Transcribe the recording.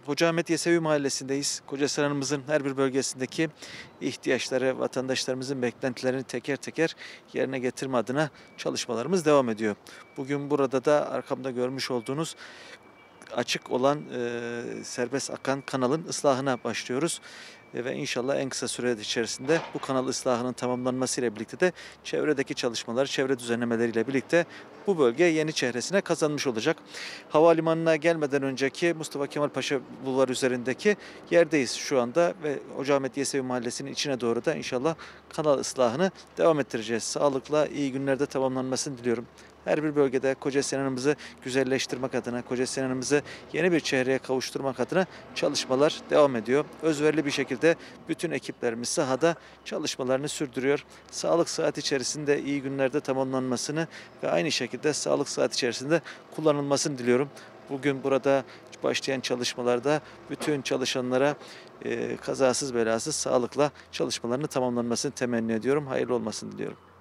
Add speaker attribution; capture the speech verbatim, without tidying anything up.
Speaker 1: Hocaahmet Yesevi Mahallesi'ndeyiz. Kocaeli'mizin her bir bölgesindeki ihtiyaçları, vatandaşlarımızın beklentilerini teker teker yerine getirme adına çalışmalarımız devam ediyor. Bugün burada da arkamda görmüş olduğunuz açık olan e, serbest akan kanalın ıslahına başlıyoruz. E, ve inşallah en kısa süre içerisinde bu kanal ıslahının tamamlanmasıyla birlikte de çevredeki çalışmalar, çevre düzenlemeleriyle birlikte bu bölge yeni çehresine kazanmış olacak. Havalimanına gelmeden önceki Mustafa Kemal Paşa Bulvarı üzerindeki yerdeyiz şu anda ve Hocaahmet Yesevi Mahallesi'nin içine doğru da inşallah kanal ıslahını devam ettireceğiz. Sağlıkla iyi günlerde tamamlanmasını diliyorum. Her bir bölgede Kocaeli'mizi güzelleştirmek adına, Kocaeli'mizi yeni bir çehreye kavuşturmak adına çalışmalar devam ediyor. Özverili bir şekilde bütün ekiplerimiz sahada çalışmalarını sürdürüyor. Sağlık saat içerisinde iyi günlerde tamamlanmasını ve aynı şekilde sağlık saat içerisinde kullanılmasını diliyorum. Bugün burada başlayan çalışmalarda bütün çalışanlara e, kazasız belasız sağlıkla çalışmalarını tamamlanmasını temenni ediyorum. Hayırlı olmasını diliyorum.